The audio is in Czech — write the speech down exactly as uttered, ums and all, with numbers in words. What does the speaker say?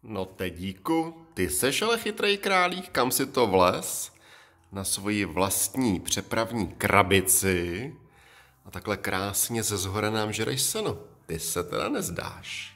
No Tedíku, ty seš ale chytrej králík, kam si to vlez? Na svoji vlastní přepravní krabici a takhle krásně ze zhora nám žereš seno. Ty se teda nezdáš.